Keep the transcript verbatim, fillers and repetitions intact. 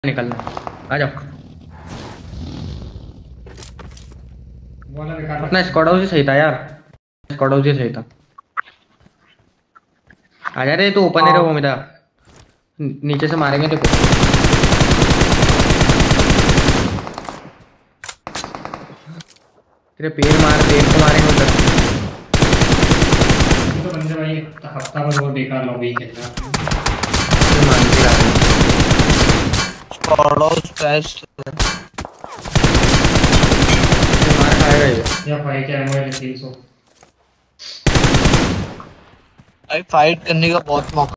निकलना। आ जाओ। अपना स्क्वाड हाउस ही सही था यार, स्क्वाड हाउस ही सही था। आ जा रे तू ओपन है रे, वो मेरा नीचे से मारेंगे देखो। तेरे पेड़ मार, पेड़ को मारेंगे उधर। तो बंदे भाई हफ्ता भर वो बेकार लॉबी खेलना। फिर मान के आ रहे हैं। स्क्वाडोस बेस्ट फिर मार खाएगा ये। या फाइव के एमओ है तीन सौ। भाई फाइट करने का बहुत मौका